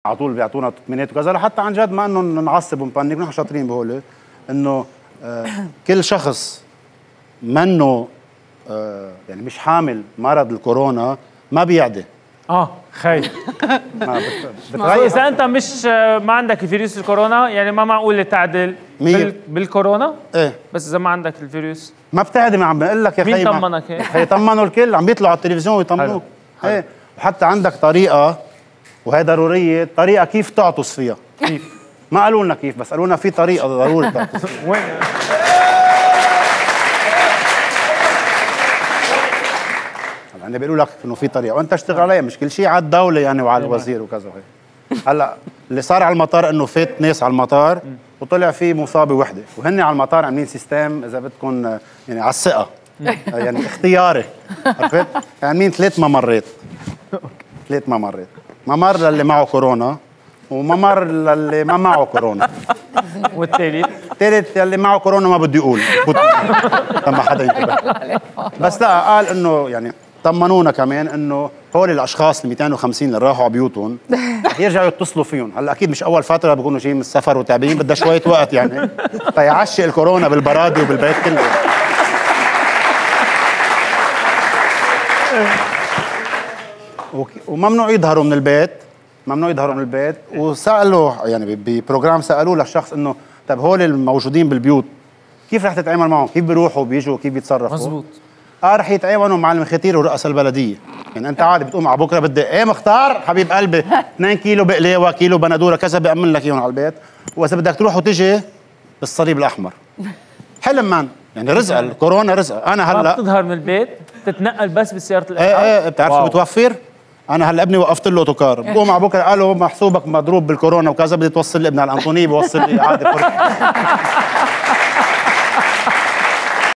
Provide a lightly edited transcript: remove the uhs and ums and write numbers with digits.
على طول بيعطونا تطمينات وكذا، لحتى عن جد ما انه نعصب ونبنك، نحن شاطرين بهول انه كل شخص منه يعني مش حامل مرض الكورونا ما بيعدي. خير. اذا انت مش ما عندك فيروس الكورونا يعني ما معقول تعدل بالكورونا؟ ايه بس اذا ما عندك الفيروس ما بتعدي. ما عم بقول لك يا خي، مين طمنك هيك؟ هيطمنوا الكل، عم بيطلعوا على التلفزيون ويطمنوك. ايه وحتى عندك طريقه وهي ضروريه، طريقه كيف تعطس فيها. كيف؟ ما قالوا لنا كيف، بس قالوا لنا في طريقه ضروري تعطس فيها. وين؟ يعني بيقولوا لك انه في طريقه وانت اشتغل عليها، مش كل شيء على الدوله يعني وعلى الوزير وكذا وهيك. هلا اللي صار على المطار انه فات ناس على المطار وطلع في مصابه وحده، وهن على المطار عاملين سيستم اذا بدكم يعني على الثقه يعني اختياري، عرفت؟ يعني عاملين 3 ممرات. 3 ممرات، ممر للي معه كورونا وممر للي ما معه كورونا. الثالث اللي معه كورونا ما بدي اقول لما حدا ينتبه. بس لا قال انه يعني طمنونا كمان انه هول الاشخاص ال 250 اللي راحوا على بيوتهم رح يرجعوا يتصلوا فيهم. هلا اكيد مش اول فتره بيكونوا جايين من السفر وتعبانين، بدها شويه وقت يعني فيعشق الكورونا بالبرادي وبالبيت كله. وممنوع يظهروا من البيت، ممنوع يظهروا من البيت. وسالوا يعني ببروجرام سالوه للشخص انه طيب هول الموجودين بالبيوت كيف رح تتعامل معهم؟ كيف بيروحوا وبيجوا وكيف بيتصرفوا؟ مزبوط. رح يتعاونوا مع المخاتير ورؤساء البلديه. يعني انت عادي بتقوم على بكره بدي مختار حبيب قلبي 2 كيلو بقلاوه، كيلو بندوره كذا، بأمن لك اياهم على البيت. واذا بدك تروح وتجي بالصليب الاحمر. حلم مان، يعني رزق الكورونا رزق. انا هلا ما بتظهر من البيت، تتنقل بس بسياره الاسعاف. ايه بتعرف شو بتوفر؟ انا هلا ابني وقفت له اوتوكار، بقوم على بكره قالوا محسوبك مضروب بالكورونا وكذا، بدي توصل لي ابن الانطوني بوصل لي عادي